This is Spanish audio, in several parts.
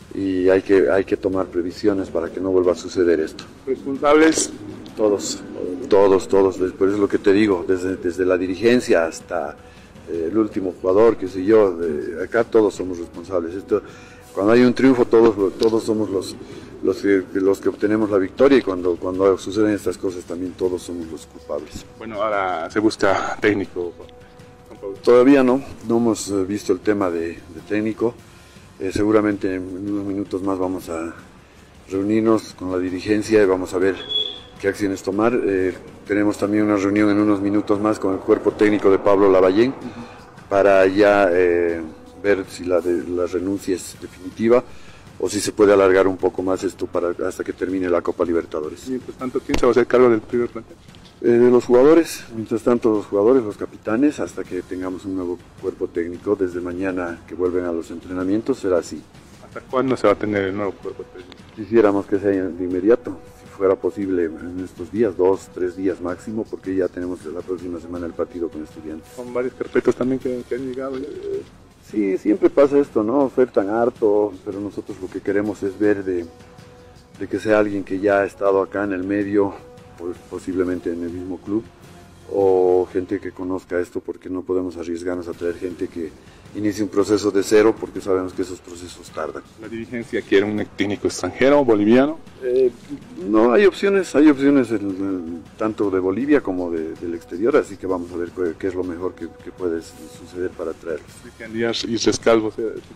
y hay que tomar previsiones para que no vuelva a suceder esto. ¿Responsables? Todos. Por eso es lo que te digo, desde la dirigencia hasta el último jugador, qué sé yo, acá todos somos responsables. Cuando hay un triunfo, todos somos los que obtenemos la victoria, y cuando suceden estas cosas también todos somos los culpables. Bueno, ahora se busca técnico. Todavía no hemos visto el tema de técnico. Seguramente en unos minutos más vamos a reunirnos con la dirigencia y vamos a ver qué acciones tomar. Tenemos también una reunión en unos minutos más con el cuerpo técnico de Pablo Lavallén para ya ver si la renuncia es definitiva o si se puede alargar un poco más esto hasta que termine la Copa Libertadores. Mientras tanto, ¿quién se va a hacer cargo del primer plantel? De los jugadores, mientras tanto los jugadores, los capitanes, hasta que tengamos un nuevo cuerpo técnico. Desde mañana que vuelven a los entrenamientos será así. ¿Hasta cuándo se va a tener el nuevo cuerpo técnico? Quisiéramos que sea de inmediato, si fuera posible en estos días, 2, 3 días máximo, porque ya tenemos la próxima semana el partido con Estudiantes. Son varios carpetos también que han llegado ya. Sí, siempre pasa esto, ¿no? Ofertan harto, pero nosotros lo que queremos es ver de que sea alguien que ya ha estado acá en el medio, pues posiblemente en el mismo club, o gente que conozca esto, porque no podemos arriesgarnos a traer gente que inicie un proceso de cero, porque sabemos que esos procesos tardan. ¿La dirigencia quiere un técnico extranjero, boliviano? No, hay opciones tanto de Bolivia como del exterior, así que vamos a ver qué es lo mejor que puede suceder para traerlos. Cristian Díaz y Rescalvo.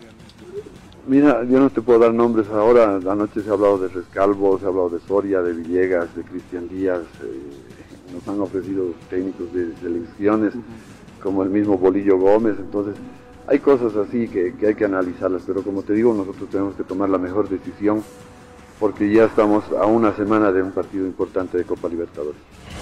Mira, yo no te puedo dar nombres ahora. Anoche se ha hablado de Rescalvo, se ha hablado de Soria, de Villegas, de Cristian Díaz. Nos han ofrecido técnicos de selecciones, como el mismo Bolillo Gómez. Entonces, hay cosas así que hay que analizarlas, pero como te digo, nosotros tenemos que tomar la mejor decisión, porque ya estamos a una semana de un partido importante de Copa Libertadores.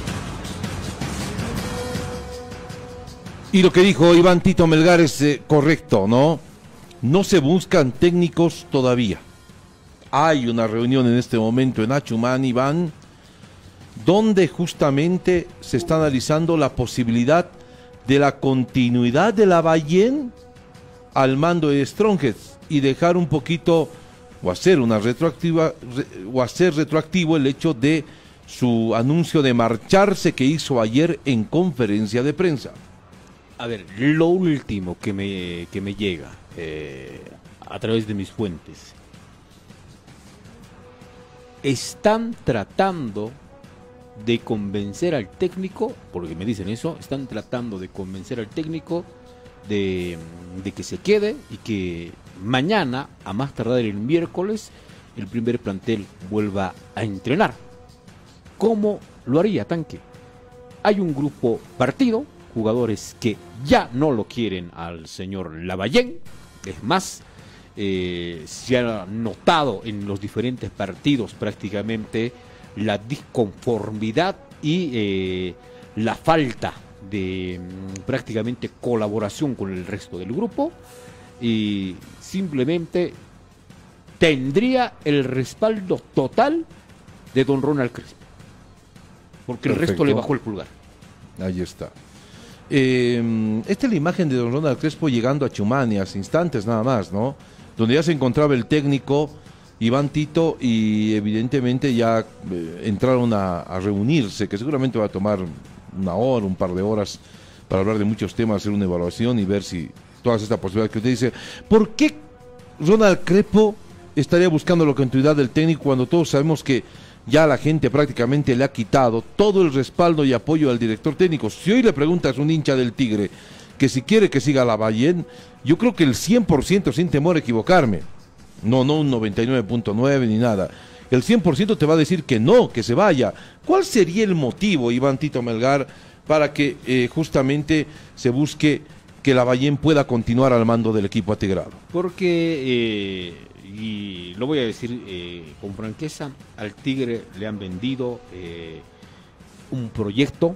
Y lo que dijo Iván Tito Melgar es correcto, ¿no? No se buscan técnicos todavía. Hay una reunión en este momento en Achumani, Iván, donde justamente se está analizando la posibilidad de la continuidad de Lavallén al mando de Strongheads y dejar un poquito o hacer retroactivo el hecho de su anuncio de marcharse que hizo ayer en conferencia de prensa. A ver, lo último que me llega a través de mis fuentes, están tratando de convencer al técnico, porque me dicen eso, están tratando de convencer al técnico de que se quede y que mañana, a más tardar el miércoles, el primer plantel vuelva a entrenar. ¿Cómo lo haría Tanque? Hay un grupo partido, jugadores que ya no lo quieren al señor Lavallén. Es más, se ha notado en los diferentes partidos prácticamente la disconformidad y la falta de prácticamente colaboración con el resto del grupo, y simplemente tendría el respaldo total de don Ronald Crespo, porque el resto le bajó el pulgar. Ahí está. Esta es la imagen de don Ronald Crespo llegando a Chumani hace instantes nada más, ¿no? Donde ya se encontraba el técnico Iván Tito y evidentemente ya entraron a reunirse, que seguramente va a tomar una hora, un par de horas para hablar de muchos temas, hacer una evaluación y ver si todas estas posibilidades que usted dice. ¿Por qué Ronald Crespo estaría buscando la continuidad del técnico cuando todos sabemos que ya la gente prácticamente le ha quitado todo el respaldo y apoyo al director técnico? Si hoy le preguntas a un hincha del Tigre que si quiere que siga Lavallén, yo creo que el 100%, sin temor a equivocarme, no un 99.9 ni nada, el 100% te va a decir que no, que se vaya. ¿Cuál sería el motivo, Iván Tito Melgar, para que justamente se busque que Lavallén pueda continuar al mando del equipo atigrado? Porque, y lo voy a decir con franqueza, al Tigre le han vendido un proyecto,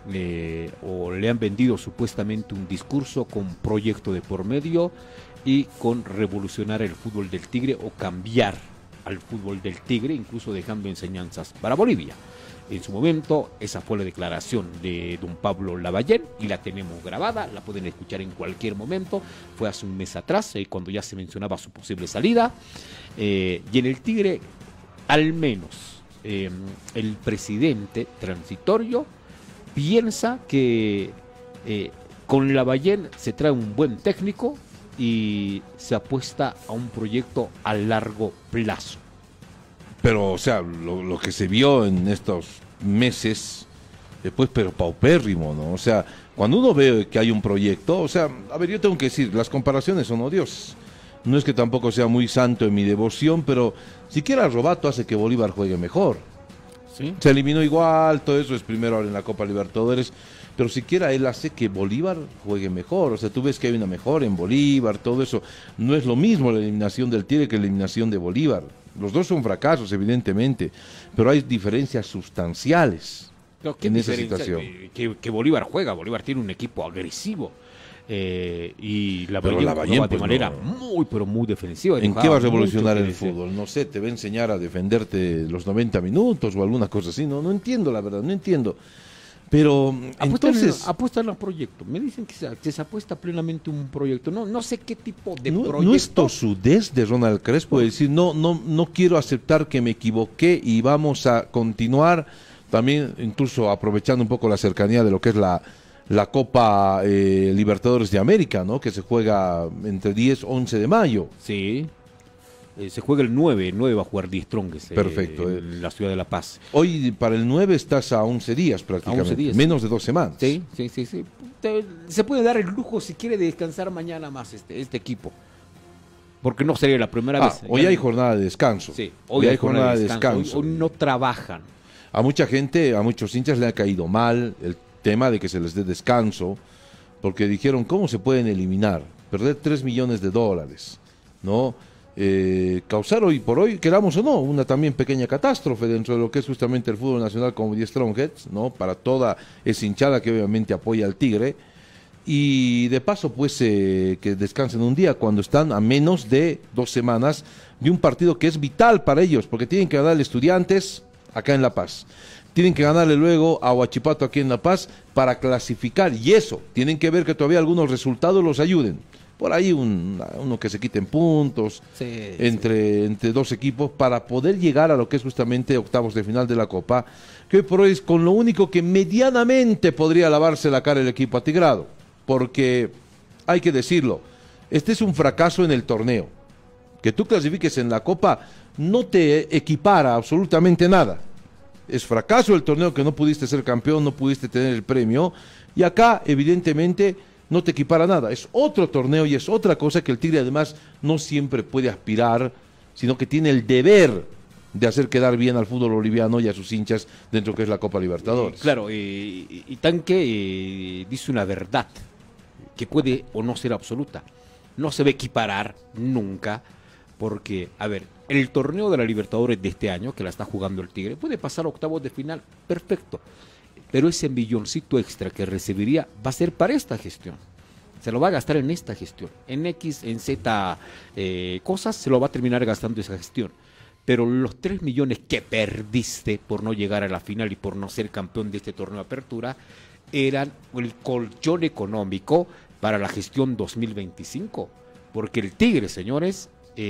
o le han vendido supuestamente un discurso con proyecto de por medio y con revolucionar el fútbol del Tigre o cambiar al fútbol del Tigre, incluso dejando enseñanzas para Bolivia. En su momento, esa fue la declaración de don Pablo Lavallén y la tenemos grabada, la pueden escuchar en cualquier momento. Fue hace un mes atrás, cuando ya se mencionaba su posible salida. Y en el Tigre, al menos, el presidente transitorio piensa que con Lavallén se trae un buen técnico y se apuesta a un proyecto a largo plazo. Pero, o sea, lo que se vio en estos meses, después, pero paupérrimo, ¿no? O sea, cuando uno ve que hay un proyecto, o sea, a ver, yo tengo que decir, las comparaciones son odiosas. No es que tampoco sea muy santo en mi devoción, pero siquiera Robato hace que Bolívar juegue mejor. ¿Sí? Se eliminó igual, todo eso es primero ahora en la Copa Libertadores, pero siquiera él hace que Bolívar juegue mejor. O sea, tú ves que hay una mejora en Bolívar, todo eso. No es lo mismo la eliminación del Tigre que la eliminación de Bolívar. Los dos son fracasos, evidentemente, pero hay diferencias sustanciales en esa situación. Que Bolívar juega, Bolívar tiene un equipo agresivo. Y Pero Lavallén, juega de pues, manera no. muy, pero muy defensiva. ¿En qué va a revolucionar mucho el que decir. fútbol? No sé, te va a enseñar a defenderte los 90 minutos o alguna cosa así. No entiendo, la verdad, no entiendo. Pero entonces... Apuestan al proyecto. Me dicen que se apuesta plenamente un proyecto. No sé qué tipo de No, proyecto. no es tosudez de Ronald Crespo decir, no quiero aceptar que me equivoqué y vamos a continuar, también incluso aprovechando un poco la cercanía de lo que es la Copa Libertadores de América, ¿no? Que se juega entre 10 y 11 de mayo. Sí. Se juega el 9 va a jugar Die Strongest. Perfecto. En la ciudad de La Paz. Hoy para el 9 estás a 11 días prácticamente, 11 días. menos de 2 semanas. Sí. Se puede dar el lujo si quiere descansar mañana más este equipo. Porque no sería la primera vez. Hoy hay jornada de descanso. Sí, hoy hay jornada de descanso. Hoy no trabajan. A mucha gente, a muchos hinchas le ha caído mal el tema de que se les dé descanso, porque dijeron, ¿cómo se pueden eliminar? Perder $3 millones, ¿no? Causar hoy por hoy, queramos o no, una también pequeña catástrofe dentro de lo que es justamente el fútbol nacional como Die Strongheads, ¿no? Para toda esa hinchada que obviamente apoya al Tigre. Y de paso, pues, que descansen un día cuando están a menos de 2 semanas de un partido que es vital para ellos, porque tienen que ganarle Estudiantes acá en La Paz. Tienen que ganarle luego a Huachipato aquí en La Paz para clasificar. Y eso, tienen que ver que todavía algunos resultados los ayuden. Por ahí uno que se quiten puntos entre 2 equipos para poder llegar a lo que es justamente octavos de final de la Copa, que hoy por hoy es con lo único que medianamente podría lavarse la cara el equipo atigrado. Porque, hay que decirlo, este es un fracaso en el torneo. Que tú clasifiques en la Copa no te equipara absolutamente nada. Es fracaso el torneo que no pudiste ser campeón, no pudiste tener el premio. Y acá, evidentemente, no te equipara nada. Es otro torneo y es otra cosa que el Tigre además no siempre puede aspirar, sino que tiene el deber de hacer quedar bien al fútbol boliviano y a sus hinchas dentro de lo que es la Copa Libertadores. Claro, y Tanque dice una verdad que puede o no ser absoluta. No se va a equiparar nunca, porque, a ver, el torneo de la Libertadores de este año, que la está jugando el Tigre, puede pasar a octavos de final, perfecto. Pero ese milloncito extra que recibiría va a ser para esta gestión. Se lo va a gastar en esta gestión. En X, en Z cosas, se lo va a terminar gastando esa gestión. Pero los 3 millones que perdiste por no llegar a la final y por no ser campeón de este torneo de apertura, eran el colchón económico para la gestión 2025. Porque el Tigre, señores,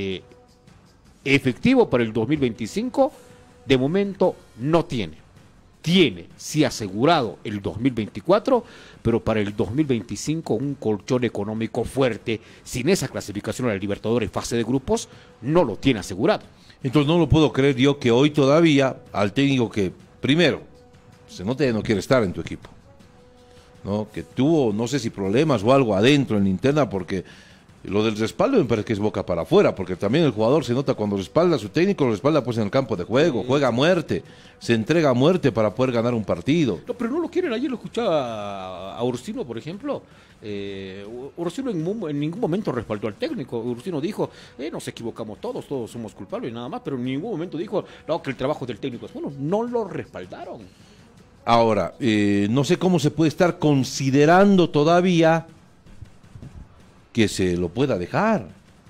efectivo para el 2025, de momento no tiene. Tiene, sí, asegurado el 2024, pero para el 2025 un colchón económico fuerte, sin esa clasificación a la Libertadores fase de grupos, no lo tiene asegurado. Entonces no lo puedo creer yo que hoy todavía al técnico que, primero, se nota que no quiere estar en tu equipo, ¿no? Que tuvo, no sé si problemas o algo adentro en la interna, porque lo del respaldo me parece que es boca para afuera, porque también el jugador se nota cuando respalda a su técnico, lo respalda pues en el campo de juego, juega a muerte, se entrega a muerte para poder ganar un partido. No, pero no lo quieren. Ayer lo escuchaba a Ursino, por ejemplo. Ursino en ningún momento respaldó al técnico. Ursino dijo, nos equivocamos todos somos culpables y nada más, pero en ningún momento dijo, no, que el trabajo del técnico es bueno. No lo respaldaron. Ahora, no sé cómo se puede estar considerando todavía que se lo pueda dejar,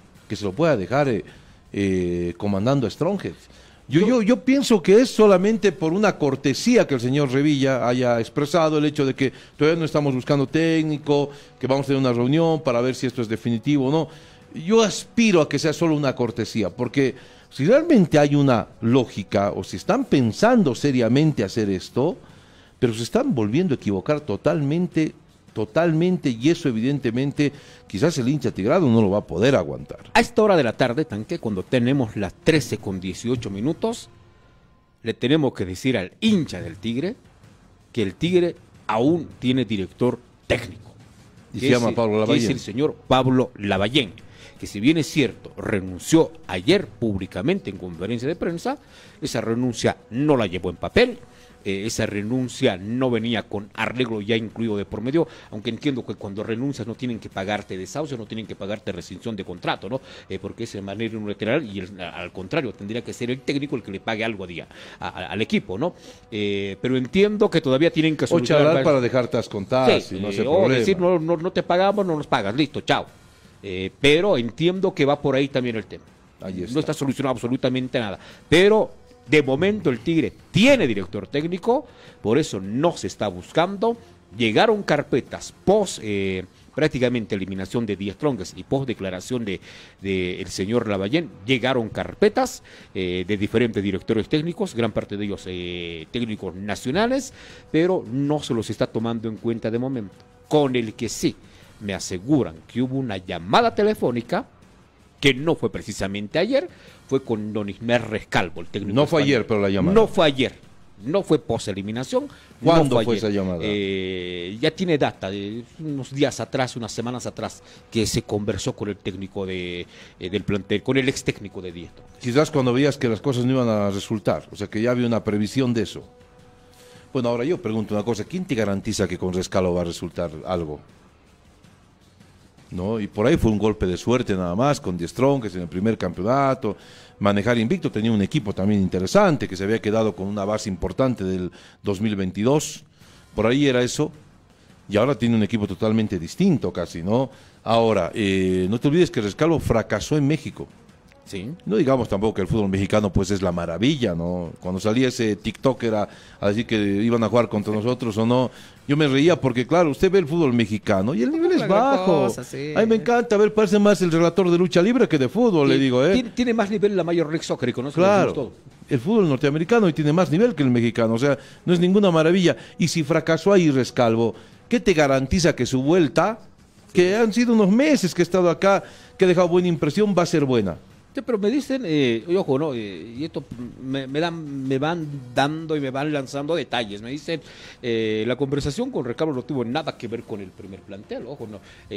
comandando a Strongheads. Yo pienso que es solamente por una cortesía que el señor Revilla haya expresado el hecho de que todavía no estamos buscando técnico, que vamos a tener una reunión para ver si esto es definitivo o no. yo aspiro a que sea solo una cortesía, porque si realmente hay una lógica o si están pensando seriamente hacer esto, pero se están volviendo a equivocar totalmente, y eso evidentemente quizás el hincha tigrado no lo va a poder aguantar. A esta hora de la tarde, Tanque, cuando tenemos las 13:18, le tenemos que decir al hincha del Tigre que el Tigre aún tiene director técnico. Y se llama Pablo Lavallén. Que es el señor Pablo Lavallén, que si bien es cierto, renunció ayer públicamente en conferencia de prensa, esa renuncia no la llevó en papel. Esa renuncia no venía con arreglo ya incluido de por medio, aunque entiendo que cuando renuncias no tienen que pagarte desahucio, no tienen que pagarte rescisión de contrato, ¿no? Porque es de manera unilateral y al contrario, tendría que ser el técnico el que le pague algo al equipo, ¿no? Pero entiendo que todavía tienen que solucionar... O charlar para dejarte contar, sí, si no se o problema. decir, no te pagamos, no nos pagas, listo, chao. Pero entiendo que va por ahí también el tema. No está solucionado absolutamente nada, pero... De momento el Tigre tiene director técnico, por eso no se está buscando. Llegaron carpetas post prácticamente eliminación de Die Strongest y post declaración de el señor Lavallén. Llegaron carpetas de diferentes directores técnicos, gran parte de ellos técnicos nacionales, pero no se los está tomando en cuenta de momento. Con el que sí me aseguran que hubo una llamada telefónica, que no fue precisamente ayer, fue con don Ismer Rescalvo, el técnico. No fue español. Ayer, pero la llamada. No fue ayer, no fue post-eliminación. ¿Cuándo fue esa llamada? Ya tiene data, de unos días atrás, unas semanas atrás, que se conversó con el técnico del plantel, con el ex técnico de Die Strongest. Quizás cuando veías que las cosas no iban a resultar, o sea que ya había una previsión de eso. Bueno, ahora yo pregunto una cosa, ¿quién te garantiza que con Rescalvo va a resultar algo? ¿No? Y por ahí fue un golpe de suerte nada más con Die Strongest en el primer campeonato, manejar invicto, tenía un equipo también interesante que se había quedado con una base importante del 2022, por ahí era eso, y ahora tiene un equipo totalmente distinto casi, ¿no? Ahora, no te olvides que Rescalvo fracasó en México. Sí. No digamos tampoco que el fútbol mexicano pues es la maravilla, ¿no? Cuando salía ese TikToker a decir que iban a jugar contra nosotros o no, yo me reía porque claro, usted ve el fútbol mexicano y el nivel es bajo. A mí me encanta ver, parece más el relator de lucha libre que de fútbol, le digo, Tiene más nivel la Major League Soccer, ¿conoce? Claro, el fútbol norteamericano y tiene más nivel que el mexicano, o sea, no es ninguna maravilla. Y si fracasó ahí Rescalvo, ¿qué te garantiza que su vuelta, que han sido unos meses que ha estado acá, que ha dejado buena impresión, va a ser buena? Sí, pero me dicen, ojo, ¿no? Y esto me van dando y me van lanzando detalles. Me dicen, la conversación con Rescalvo no tuvo nada que ver con el primer plantel, ojo,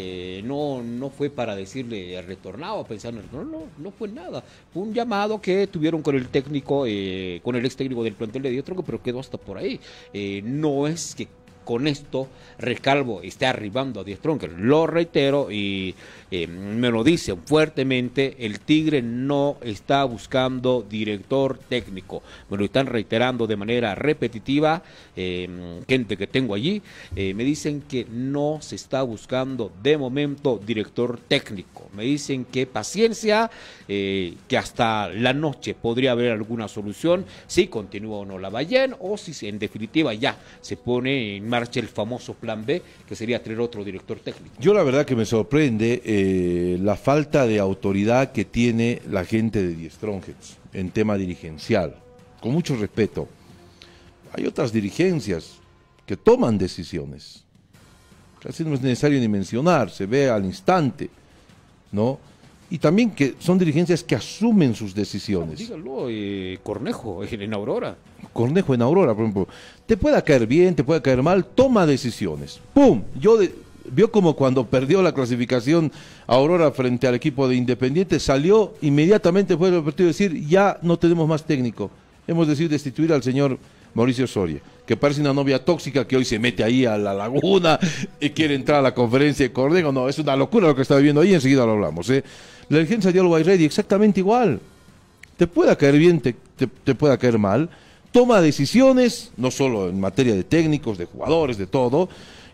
no fue para decirle retornado, pensar en no fue nada. Fue un llamado que tuvieron con el técnico, con el ex técnico del plantel de Die Strongest, pero quedó hasta por ahí. No es que con esto Rescalvo está arribando a Die Strongest, lo reitero y me lo dicen fuertemente, el Tigre no está buscando director técnico, me lo están reiterando de manera repetitiva, gente que tengo allí, me dicen que no se está buscando de momento director técnico, me dicen que paciencia, que hasta la noche podría haber alguna solución, si continúa o no Lavallén, o si en definitiva ya se pone en marcha el famoso plan B, que sería tener otro director técnico. Yo la verdad que me sorprende la falta de autoridad que tiene la gente de Die Strongest en tema dirigencial, con mucho respeto. Hay otras dirigencias que toman decisiones, casi no es necesario ni mencionar, se ve al instante, ¿no? Y también que son dirigencias que asumen sus decisiones. Dígalo, Cornejo en Aurora. Cornejo en Aurora, por ejemplo, te pueda caer bien, te puede caer mal, toma decisiones. ¡Pum! Vio como cuando perdió la clasificación Aurora frente al equipo de Independiente, salió inmediatamente después del partido a decir, ya no tenemos más técnico, hemos decidido destituir al señor Mauricio Soria, que parece una novia tóxica que hoy se mete ahí a la laguna y quiere entrar a la conferencia de Cornejo. No, es una locura lo que está viviendo ahí, enseguida lo hablamos. La dirigencia de Always Ready, exactamente igual. Te pueda caer bien, te pueda caer mal, toma decisiones, no solo en materia de técnicos, de jugadores, de todo,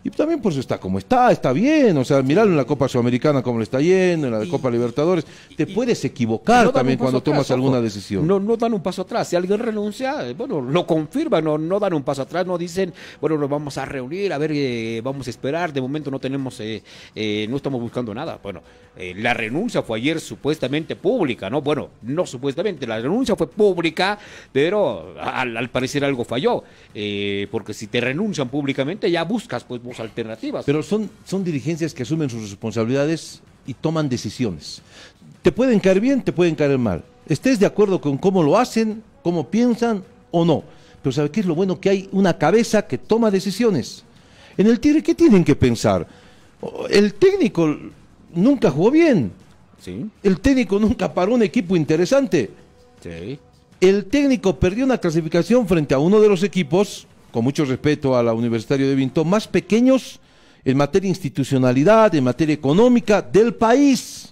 Y también por eso está como está bien, o sea, mirarlo en la Copa Sudamericana como le está yendo, en la Copa Libertadores, te puedes equivocar no dan también un paso cuando atrás, tomas ojo. alguna decisión. No dan un paso atrás. Si alguien renuncia, bueno, lo confirman, no dan un paso atrás, no dicen, bueno, nos vamos a reunir, a ver, vamos a esperar, de momento no tenemos, no estamos buscando nada. Bueno, la renuncia fue ayer supuestamente pública, ¿no? Bueno, no supuestamente, la renuncia fue pública, pero al parecer algo falló, porque si te renuncian públicamente ya buscas pues alternativas. Pero son dirigencias que asumen sus responsabilidades y toman decisiones. Te pueden caer bien, te pueden caer mal. Estés de acuerdo con cómo lo hacen, cómo piensan o no. Pero ¿sabe qué es lo bueno? Que hay una cabeza que toma decisiones. En el Tigre, ¿qué tienen que pensar? El técnico nunca jugó bien. Sí, El técnico nunca paró un equipo interesante. sí. El técnico perdió una clasificación frente a uno de los equipos, con mucho respeto a la Universitario de Vinto, más pequeños en materia de institucionalidad, en materia económica del país.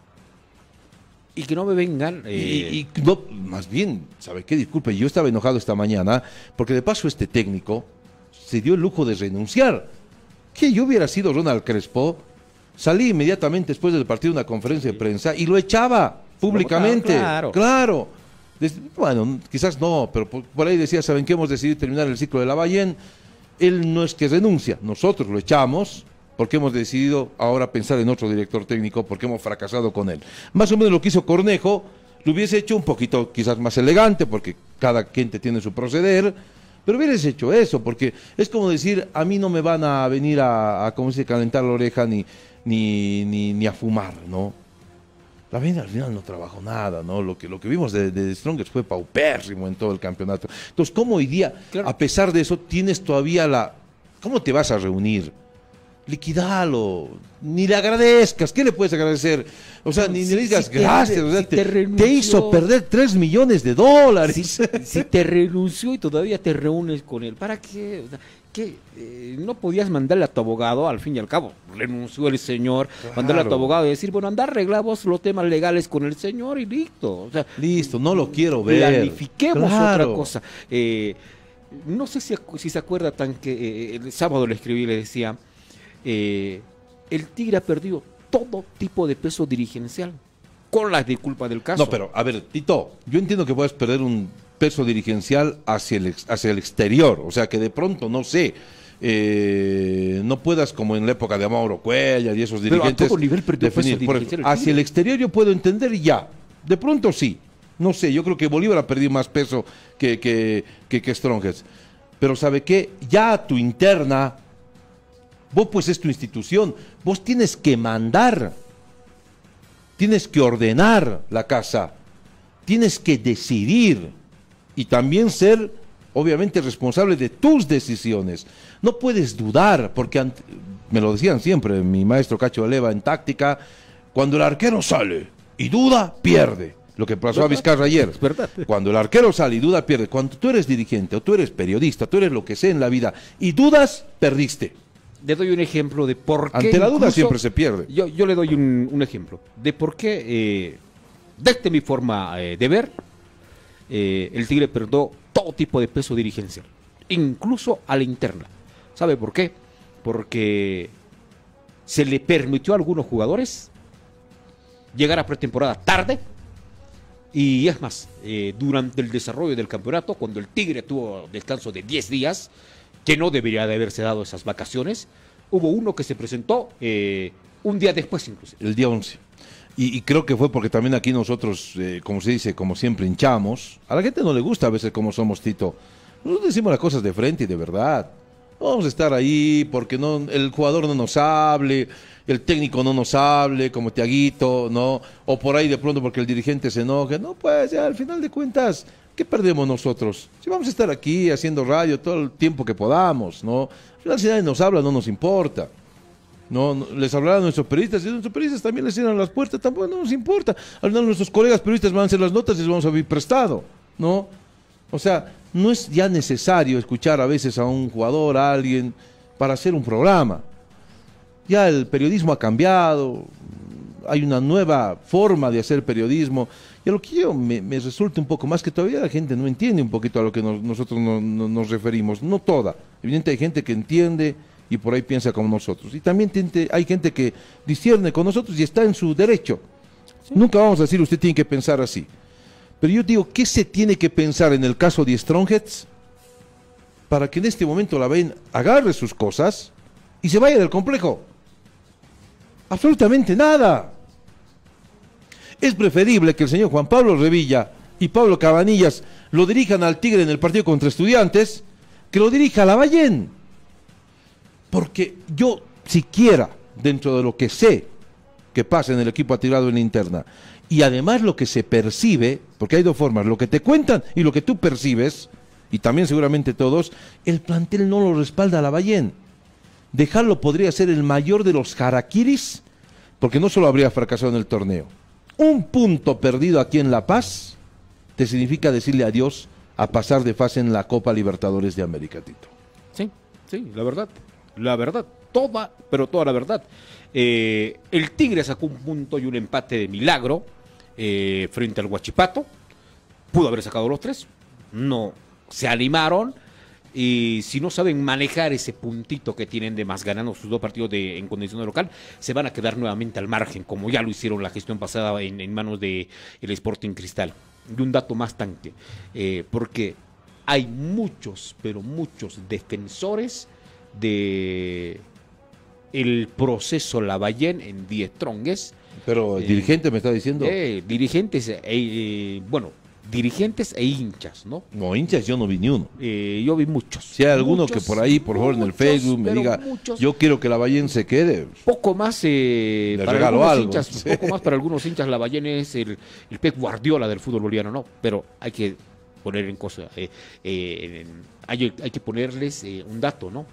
Y que no me vengan. Y no, más bien, ¿sabe qué? Disculpe, yo estaba enojado esta mañana, porque de paso este técnico se dio el lujo de renunciar. Que yo hubiera sido Ronald Crespo, salí inmediatamente después del partido de una conferencia de prensa y lo echaba públicamente. Claro. Bueno, quizás no, pero por ahí decía, ¿saben qué? Hemos decidido terminar el ciclo de Lavallén. Él no es que renuncia, nosotros lo echamos porque hemos decidido ahora pensar en otro director técnico porque hemos fracasado con él. Más o menos lo que hizo Cornejo, lo hubiese hecho un poquito quizás más elegante porque cada gente tiene su proceder, pero hubieras hecho eso porque es como decir, a mí no me van a venir a ¿cómo se dice?, calentar la oreja ni a fumar, ¿no? La Vena al final no trabajó nada, ¿no? Lo que vimos de Strongest fue paupérrimo en todo el campeonato. Entonces, ¿cómo hoy día, a pesar de eso, tienes todavía ¿cómo te vas a reunir? Liquidalo, ni le agradezcas, ¿qué le puedes agradecer? O sea, ni le digas gracias, o sea, te hizo perder $3 millones. Si te renunció y todavía te reúnes con él, ¿para qué? O sea, ¿qué? No podías mandarle a tu abogado, al fin y al cabo, renunció el señor, mandarle a tu abogado y decir, bueno, anda, arreglamos los temas legales con el señor y listo. O sea, listo, no lo quiero ver. Planifiquemos otra cosa. No sé si se acuerda tan que el sábado le escribí y le decía, el Tigre ha perdido todo tipo de peso dirigencial, con las disculpas del caso. No, pero, a ver, Tito, yo entiendo que puedas perder un peso dirigencial hacia el exterior, o sea, que de pronto, no sé, no puedas, como en la época de Mauro Cuellar y esos dirigentes, pero a todo nivel perdió definir, peso dirigencial hacia el exterior yo puedo entender y ya, de pronto sí, no sé, yo creo que Bolívar ha perdido más peso que Strongest, pero ¿sabe qué? Ya a tu interna, vos pues es tu institución, vos tienes que mandar, tienes que ordenar la casa, tienes que decidir y también ser, obviamente, responsable de tus decisiones. No puedes dudar, porque me lo decían siempre mi maestro Cacho Aleva en táctica, cuando el arquero sale y duda, pierde. Lo que pasó a Vizcarra ayer. Cuando el arquero sale y duda, pierde. Cuando tú eres dirigente o tú eres periodista, tú eres lo que sea en la vida y dudas, perdiste. Le doy un ejemplo de por qué. Ante la duda siempre se pierde. Yo le doy un ejemplo de por qué, desde mi forma de ver, el Tigre perdió todo tipo de peso dirigencial, incluso a la interna. ¿Sabe por qué? Porque se le permitió a algunos jugadores llegar a pretemporada tarde. Y es más, durante el desarrollo del campeonato, cuando el Tigre tuvo descanso de 10 días, que no debería de haberse dado esas vacaciones, hubo uno que se presentó un día después incluso. El día 11. Y creo que fue porque también aquí nosotros, como se dice, como siempre hinchamos. A la gente no le gusta a veces como somos, Tito. Nosotros decimos las cosas de frente y de verdad. No vamos a estar ahí porque el jugador no nos hable, el técnico no nos hable, como Tiaguito, ¿no? O por ahí de pronto porque el dirigente se enoje. No, pues ya al final de cuentas, ¿qué perdemos nosotros? Si vamos a estar aquí haciendo radio todo el tiempo que podamos, ¿no? Al final si nadie nos habla no nos importa. No, les hablarán a nuestros periodistas, y a nuestros periodistas también les cierran las puertas, tampoco no nos importa. Al final nuestros colegas periodistas van a hacer las notas y les vamos a vivir prestado, ¿no? O sea, no es ya necesario escuchar a veces a un jugador, a alguien, para hacer un programa. Ya el periodismo ha cambiado, hay una nueva forma de hacer periodismo, y a lo que yo me resulta un poco más que todavía la gente no entiende un poquito a lo que nosotros nos referimos, no toda. Evidentemente hay gente que entiende, y por ahí piensa como nosotros. Y también hay gente que discierne con nosotros y está en su derecho. Sí. Nunca vamos a decir usted tiene que pensar así. Pero yo digo, ¿qué se tiene que pensar en el caso de Strongheads para que en este momento la ven agarre sus cosas y se vaya del complejo? Absolutamente nada. Es preferible que el señor Juan Pablo Revilla y Pablo Cabanillas lo dirijan al Tigre en el partido contra Estudiantes que lo dirija a Lavallén. Porque yo, siquiera, dentro de lo que sé que pasa en el equipo atigrado en la interna, y además lo que se percibe, porque hay dos formas, lo que te cuentan y lo que tú percibes, y también seguramente todos, el plantel no lo respalda a Lavallén. Dejarlo podría ser el mayor de los harakiris, porque no solo habría fracasado en el torneo. Un punto perdido aquí en La Paz te significa decirle adiós a pasar de fase en la Copa Libertadores de América, Tito. Sí, la verdad, toda la verdad. El Tigre sacó un punto y un empate de milagro frente al Huachipato. Pudo haber sacado los 3, no se animaron. Y si no saben manejar ese puntito que tienen de más ganando sus 2 partidos en condición de local, se van a quedar nuevamente al margen, como ya lo hicieron la gestión pasada en manos del Sporting Cristal. Y un dato más, Tanque, porque hay muchos, pero muchos defensores de el proceso Lavallén en Die Strongest. Pero el dirigente me está diciendo. Dirigentes, dirigentes e hinchas, ¿no? No, hinchas yo no vi ni uno. Yo vi muchos. Si hay alguno que por ahí, por favor, en el Facebook me diga, yo quiero que Lavallén se quede. Poco más para algunos algo. Hinchas, sí. Poco más para algunos hinchas, Lavallén es el Pep Guardiola del fútbol boliviano, ¿no? Pero hay que poner en cosa, hay que ponerles un dato, ¿no?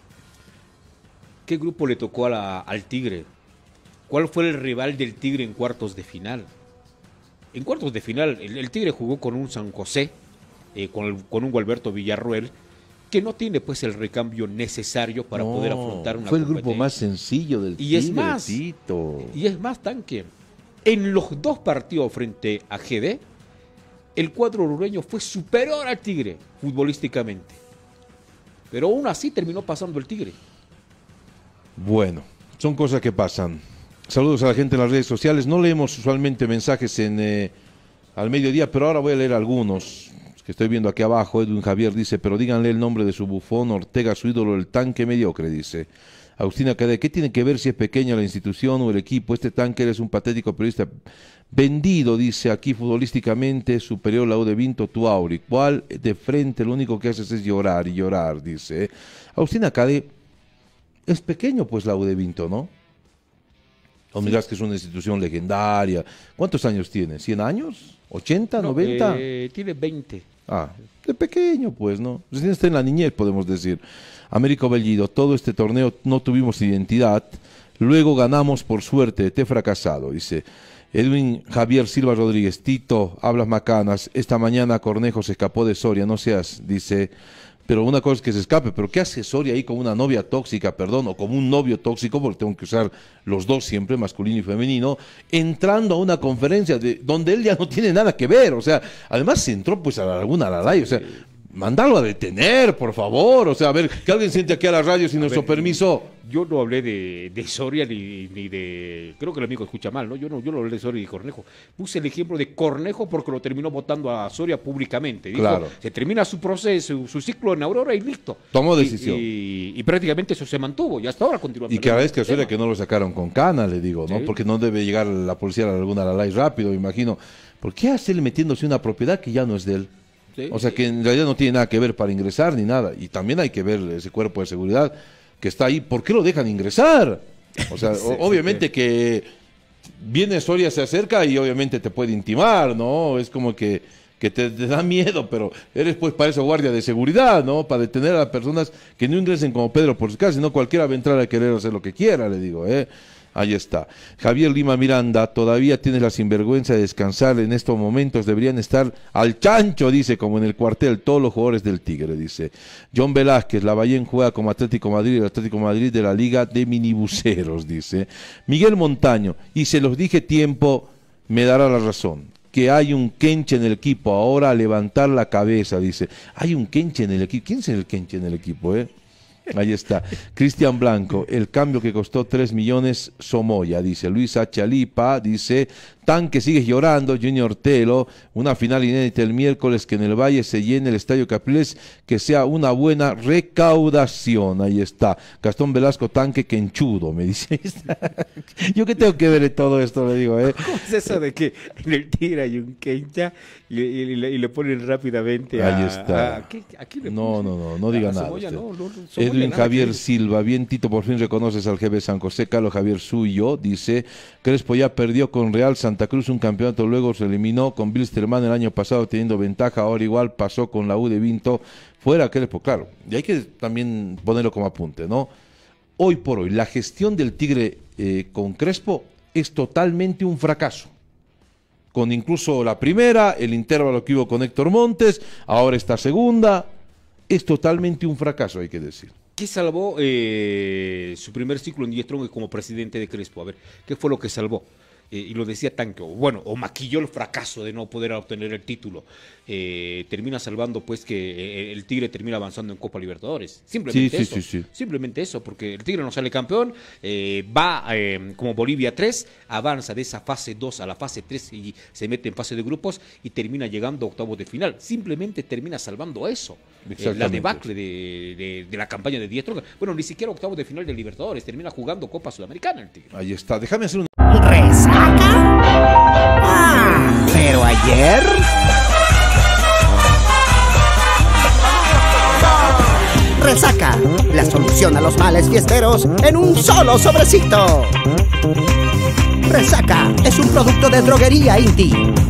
¿Qué grupo le tocó al Tigre? ¿Cuál fue el rival del Tigre en cuartos de final? En cuartos de final, el Tigre jugó con un San José, con un Gualberto Villarruel, que no tiene pues el recambio necesario para poder afrontar una fue el grupo más sencillo del Tigre, Tito. Y es más, Tanque, en los 2 partidos frente a GD, el cuadro orureño fue superior al Tigre, futbolísticamente. Pero aún así terminó pasando el Tigre. Bueno, son cosas que pasan. Saludos a la gente en las redes sociales. No leemos usualmente mensajes al mediodía, pero ahora voy a leer algunos que estoy viendo aquí abajo. Edwin Javier dice, pero díganle el nombre de su bufón, Ortega, su ídolo, el tanque mediocre, dice. Agustina Cadé, ¿qué tiene que ver si es pequeña la institución o el equipo? Este tanque es un patético periodista vendido, dice aquí futbolísticamente, superior la U de Vinto, tu Auri. ¿Cuál de frente? Lo único que haces es llorar y llorar, dice. Agustina Cadé, es pequeño pues la U de Vinto, ¿no? O me digas que es una institución legendaria. ¿Cuántos años tiene? ¿100 años? ¿80? No, ¿90? Tiene 20. Ah, de pequeño, pues, ¿no? Recién está en la niñez, podemos decir. Américo Bellido, todo este torneo no tuvimos identidad, luego ganamos por suerte, te he fracasado, dice. Edwin Javier Silva Rodríguez, Tito, hablas macanas, esta mañana Cornejo se escapó de Soria, no seas, dice... Pero una cosa es que se escape, pero ¿qué hace Soria ahí con una novia tóxica, perdón, o como un novio tóxico, porque tengo que usar los dos siempre, masculino y femenino, entrando a una conferencia donde él ya no tiene nada que ver? O sea, además se entró pues a la Laguna Lalay, o sea, mándalo a detener, por favor, o sea, a ver, que alguien siente aquí a la radio sin nuestro permiso. Yo no hablé de Soria ni de... Creo que el amigo escucha mal, ¿no? Yo no hablé de Soria y de Cornejo. Puse el ejemplo de Cornejo porque lo terminó votando a Soria públicamente. Dijo, claro. Se termina su proceso, su ciclo en Aurora y listo. Tomó decisión. Y prácticamente eso se mantuvo y hasta ahora continúa. Y que agradezca a Soria que no lo sacaron con cana, le digo, ¿no? Sí. Porque no debe llegar la policía a la Laguna Lalay rápido, imagino. ¿Por qué hace él metiéndose en una propiedad que ya no es de él? Sí, o sea, que en realidad no tiene nada que ver para ingresar ni nada. Y también hay que ver ese cuerpo de seguridad que está ahí. ¿Por qué lo dejan ingresar? O sea, obviamente que viene Soria, se acerca y obviamente te puede intimar, ¿no? Es como que te da miedo, pero eres pues para eso guardia de seguridad, ¿no? Para detener a las personas que no ingresen como Pedro por su casa, sino cualquiera va a entrar a querer hacer lo que quiera, le digo, ¿eh? Ahí está. Javier Lima Miranda, todavía tienes la sinvergüenza de descansar en estos momentos, deberían estar al chancho, dice, como en el cuartel, todos los jugadores del Tigre, dice. John Velázquez, Lavallén juega como Atlético Madrid, el Atlético Madrid de la Liga de Minibuseros, dice. Miguel Montaño, y se los dije tiempo, me dará la razón, que hay un Kenche en el equipo, ahora a levantar la cabeza, dice. Hay un Kenche en el equipo, ¿quién es el Kenche en el equipo, Ahí está. Cristian Blanco, el cambio que costó 3 millones, Somoya, dice. Luis Achalipa, dice, Tanque sigue llorando, Junior Telo, una final inédita el miércoles, que en el Valle se llene el Estadio Capriles, que sea una buena recaudación. Ahí está. Gastón Velasco, Tanque quenchudo, me dice. ¿Yo qué tengo que ver en todo esto? Le digo, ¿Cómo es eso de que en el Tigre hay un quencha y le ponen rápidamente Ahí está. ¿a quién le No diga nada. Somoya, usted. Somoya Edwin nada Javier que- Silva, bien Tito, por fin reconoces al GB San José. Carlos Javier Suyo dice, Crespo ya perdió con Real Santa Cruz un campeonato, luego se eliminó con Bilsterman el año pasado teniendo ventaja, ahora igual pasó con la U de Vinto, fuera Crespo, claro, y hay que también ponerlo como apunte, ¿no? Hoy por hoy, la gestión del Tigre con Crespo es totalmente un fracaso. Con incluso la primera, el intervalo que hubo con Héctor Montes, ahora esta segunda, es totalmente un fracaso, hay que decir. ¿Qué salvó su primer ciclo en Die Strong como presidente de Crespo? A ver, ¿qué fue lo que salvó? Y lo decía Tanque, o maquilló el fracaso de no poder obtener el título. Termina salvando, pues, que el Tigre termina avanzando en Copa Libertadores. Simplemente eso. Sí. Simplemente eso, porque el Tigre no sale campeón, va como Bolivia 3, avanza de esa fase 2 a la fase 3 y se mete en fase de grupos y termina llegando a octavos de final. Simplemente termina salvando eso. La Exactamente. debacle de la campaña de Die Strong. Bueno, ni siquiera octavos de final de Libertadores, termina jugando Copa Sudamericana el Tigre. Ahí está, déjame hacer un... ¿Resaca? Ah, pero ayer... Resaca, la solución a los males fiesteros en un solo sobrecito. Resaca es un producto de droguería Inti.